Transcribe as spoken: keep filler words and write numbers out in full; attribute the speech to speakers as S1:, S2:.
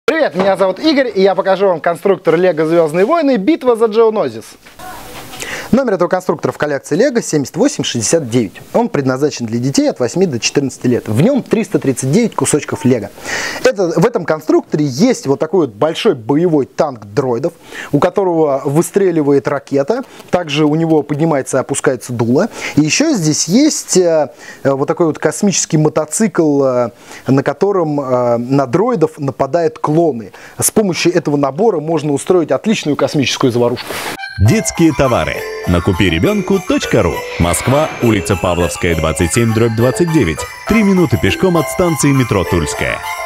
S1: Привет, меня зовут Игорь, и я покажу вам конструктор Лего Звездные войны Битва за Geonosis. Номер этого конструктора в коллекции Лего семьдесят восемь шестьдесят девять. Он предназначен для детей от восьми до четырнадцати лет. В нем триста тридцать девять кусочков Лего. Это, в этом конструкторе есть вот такой вот большой боевой танк дроидов, у которого выстреливает ракета. Также у него поднимается и опускается дуло. И еще здесь есть э, вот такой вот космический мотоцикл, э, на котором э, на дроидов нападают клоны. С помощью этого набора можно устроить отличную космическую заварушку.
S2: Детские товары. На купи ребенку точка ру. Москва, улица Павловская, двадцать семь, дробь двадцать девять. Три минуты пешком от станции метро Тульская.